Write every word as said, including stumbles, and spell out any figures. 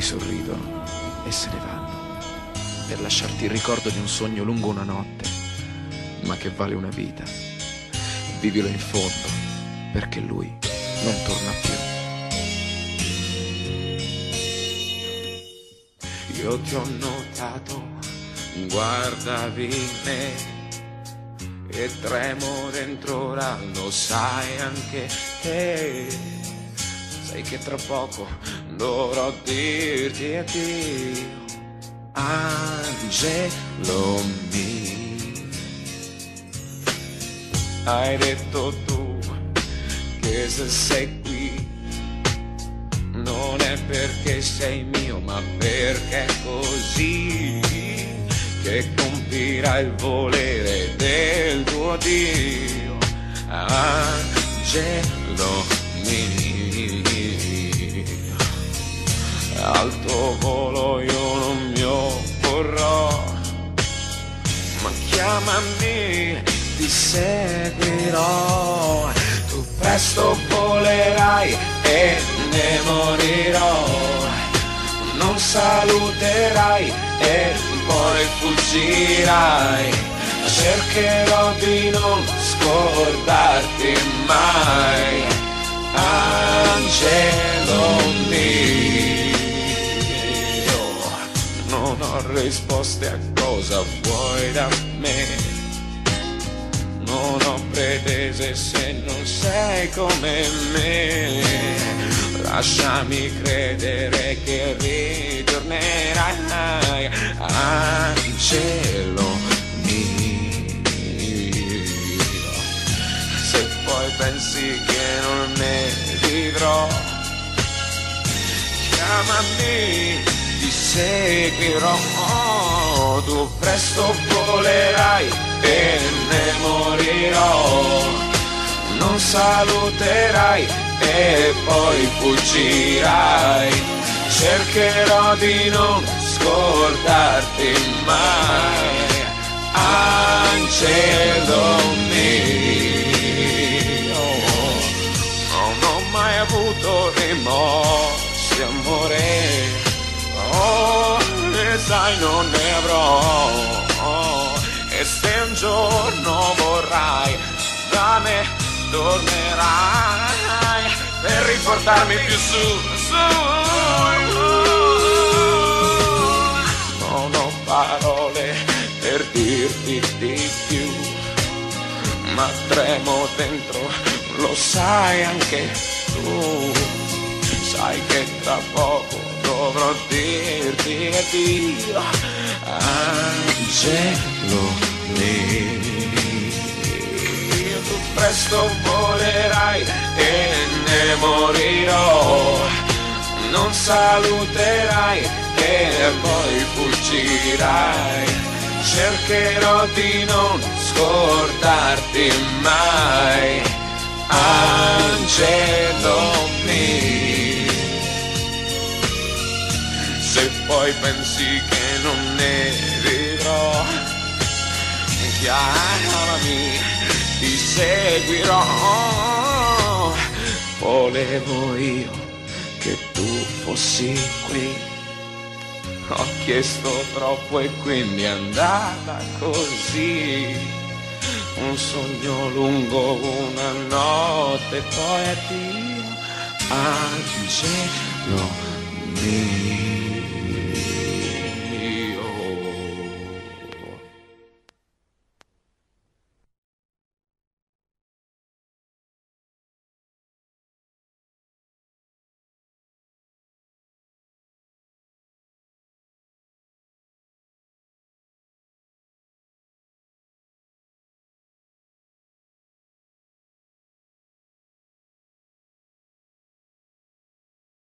sorridono e se ne vanno per lasciarti il ricordo di un sogno lungo una notte, ma che vale una vita. Vivilo in fondo, perché lui non torna più. Io ti ho notato, guardavi me e tremo dentro ora, lo sai anche te. Sai che tra poco dovrò dirti addio, angelo mio. Hai detto tu che se sei qui non è perché sei mio, ma perché è così che compirà il volere del tuo Dio, angelo mio. Al tuo volo io non mi opporrò, ma chiamami, ti seguirò. Tu presto volerai e ne morirò, non saluterai e poi fuggirai. Cercherò di non scordarti mai, angelo mio. Non ho risposte a cosa vuoi da me, non ho pretese se non sei come me. Lasciami credere che ritornerai, angelo mio. Se poi pensi che non ne vivrò, chiamami, ti seguirò. Tu presto volerai e ne morirò, non saluterai e poi fuggirai. Cercherò di non scordarti mai, angelo mio. Non ho mai avuto rimorsi, amore, oh, e sai non ne avrò. E se un giorno vorrai da me, tornerai per riportarmi più su, su. Non ho parole per dirti di più, ma tremo dentro, lo sai anche tu. Sai che tra poco dovrò dirti addio, angelo mio. Tu presto volerai e ne morirò, non saluterai e poi fuggirai. Cercherò di non scordarti mai, angelo mio. Se poi pensi che non ne vivrò, chiamami, ti seguirò. Volevo io che tu fossi qui, ho chiesto troppo e quindi è andata così. Un sogno lungo una notte, poi addio, angelo mio.